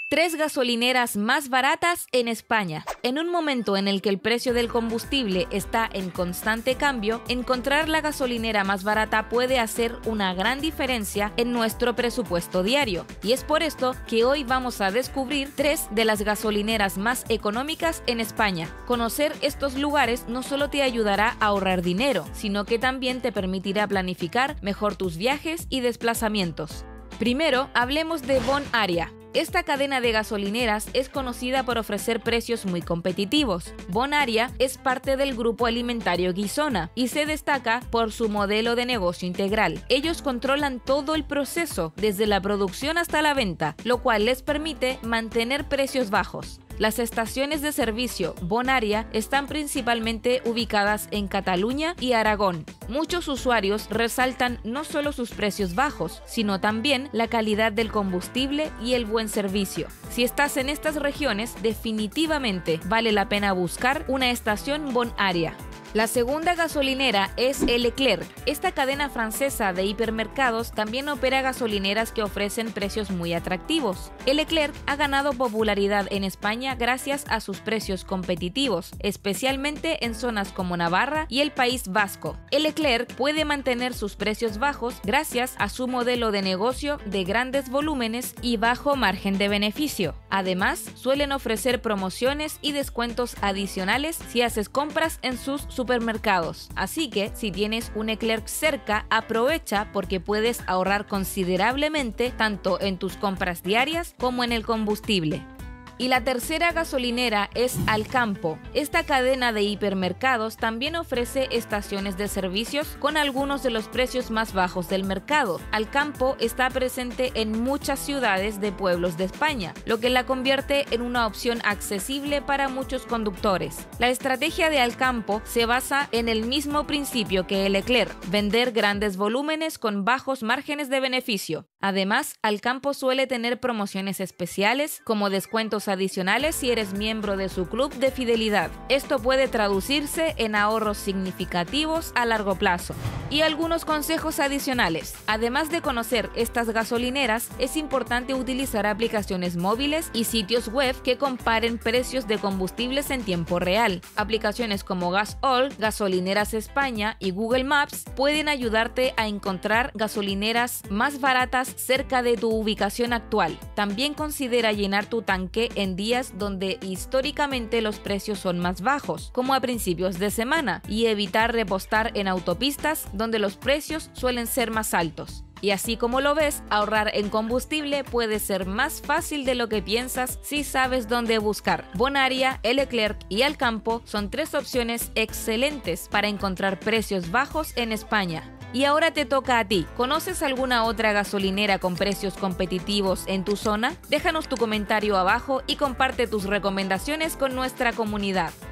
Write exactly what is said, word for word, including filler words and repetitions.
Tres gasolineras más baratas en España. En un momento en el que el precio del combustible está en constante cambio, encontrar la gasolinera más barata puede hacer una gran diferencia en nuestro presupuesto diario. Y es por esto que hoy vamos a descubrir tres de las gasolineras más económicas en España. Conocer estos lugares no solo te ayudará a ahorrar dinero, sino que también te permitirá planificar mejor tus viajes y desplazamientos. Primero, hablemos de Bonaria. Esta cadena de gasolineras es conocida por ofrecer precios muy competitivos. Bonaria es parte del grupo alimentario Guisona y se destaca por su modelo de negocio integral. Ellos controlan todo el proceso, desde la producción hasta la venta, lo cual les permite mantener precios bajos. Las estaciones de servicio Bonaria están principalmente ubicadas en Cataluña y Aragón. Muchos usuarios resaltan no solo sus precios bajos, sino también la calidad del combustible y el buen servicio. Si estás en estas regiones, definitivamente vale la pena buscar una estación Bonaria. La segunda gasolinera es Leclerc. Esta cadena francesa de hipermercados también opera gasolineras que ofrecen precios muy atractivos. Leclerc ha ganado popularidad en España gracias a sus precios competitivos, especialmente en zonas como Navarra y el País Vasco. Leclerc puede mantener sus precios bajos gracias a su modelo de negocio de grandes volúmenes y bajo margen de beneficio. Además, suelen ofrecer promociones y descuentos adicionales si haces compras en sus supermercados. Así que, si tienes un Leclerc cerca, aprovecha porque puedes ahorrar considerablemente tanto en tus compras diarias como en el combustible. Y la tercera gasolinera es Alcampo. Esta cadena de hipermercados también ofrece estaciones de servicios con algunos de los precios más bajos del mercado. Alcampo está presente en muchas ciudades de pueblos de España, lo que la convierte en una opción accesible para muchos conductores. La estrategia de Alcampo se basa en el mismo principio que el Leclerc: vender grandes volúmenes con bajos márgenes de beneficio. Además, Alcampo suele tener promociones especiales como descuentos adicionales si eres miembro de su club de fidelidad. Esto puede traducirse en ahorros significativos a largo plazo. Y algunos consejos adicionales. Además de conocer estas gasolineras, es importante utilizar aplicaciones móviles y sitios web que comparen precios de combustibles en tiempo real. Aplicaciones como Gasol, Gasolineras España y Google Maps pueden ayudarte a encontrar gasolineras más baratas cerca de tu ubicación actual. También considera llenar tu tanque en días donde históricamente los precios son más bajos, como a principios de semana, y evitar repostar en autopistas donde los precios suelen ser más altos. Y así como lo ves, ahorrar en combustible puede ser más fácil de lo que piensas si sabes dónde buscar. Bonaria, Leclerc y Alcampo son tres opciones excelentes para encontrar precios bajos en España. Y ahora te toca a ti. ¿Conoces alguna otra gasolinera con precios competitivos en tu zona? Déjanos tu comentario abajo y comparte tus recomendaciones con nuestra comunidad.